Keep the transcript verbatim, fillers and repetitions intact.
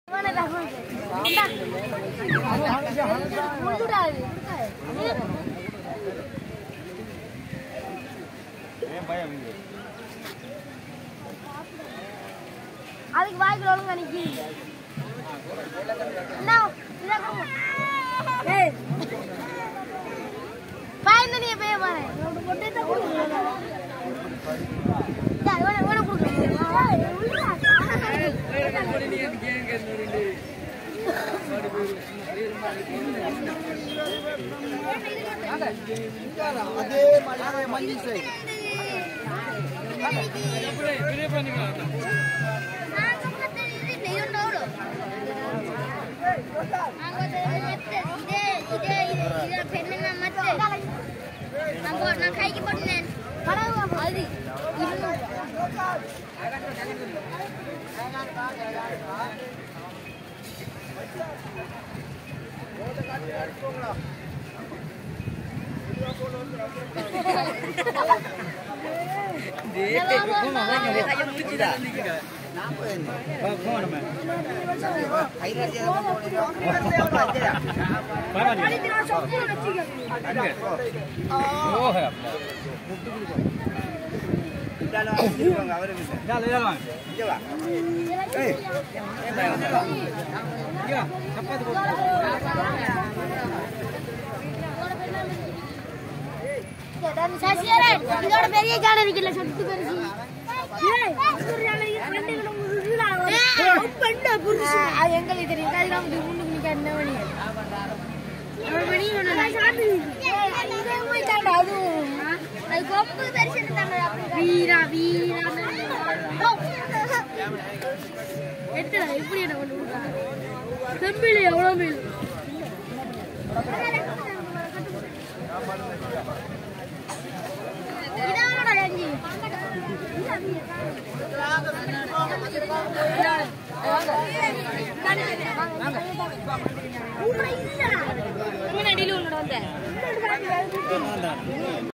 அதுக்கு வாய்க்குள்ள ஒழுங்கா நிக்கி என்ன இத கம்மு ஏய் பாய்ந்து நீ போய் பாரு ஒரு பொட்டேட்ட குடுங்க டேய் ஓட ஓட குடுங்க உள்ளா நீ கேம் கேக்குறீங்க அதே மலையாள மஞ்சி சை அப்படியே வீடியோ பண்ணிக்கலாம் நான் சொன்னது இது நோடு ஆங்கோதே இதே இதே இதே பெண்ணன மத்தே நம்ம நான் கைக்கு போடுனேன் பரவா அது ஓட காட்டி அடிப்போங்களா வீடியோ போல வந்துறா देख के घूम आवे ने खाली मुझिदा ना कोई नहीं फोन में आई रहा है पानी तेरा सब को नची गया वो है डालो डालो आवरे में डालो डालो चला ए ए भाई क्या चप्पल बोल சசியரே இதோட பெரிய காண இருக்குல சத்து பெருசு ஏய் சூர்யால ரெண்டு கிலோ முருகுடா ஏய் பண்ண புருஷா எங்களுக்கு தெரியும் அது நம்ம முன்னுக்கு நிக்க என்ன வழி நம்ம வழி ஒண்ணு சாந்து இதே போய் தாண்டா அது அது கொம்பு தரிசன தாங்க வீரா வீரா எட்டடா இப்படி என்ன கொண்டு விடுறா செம்பிளி எவ்வளவு மேல் இதானடா ரஞ்சி வாங்க வாங்க